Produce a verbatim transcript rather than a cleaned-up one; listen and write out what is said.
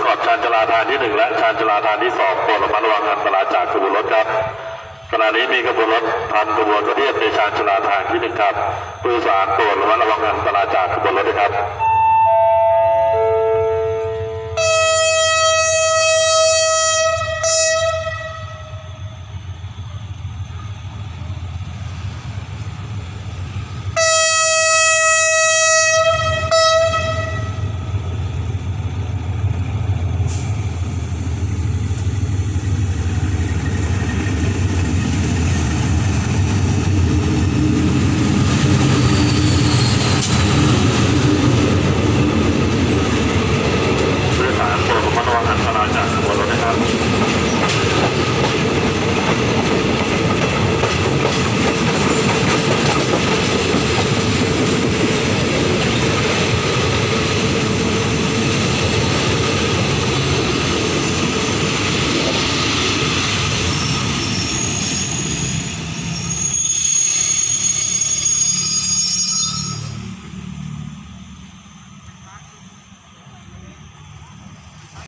ขอบชานชลาทานที่หนึ่งและชานชลาทานที่สองโปรดระมัดระวังอันตรายจากขบวนรถครับขณะนี้มีขบวนรถพันขบวนก็เทียบในชานชลาทานที่หนึ่งครับผู้โดยสารโปรดระมัดระวังอันตรายจากขบวนรถด้วยครับ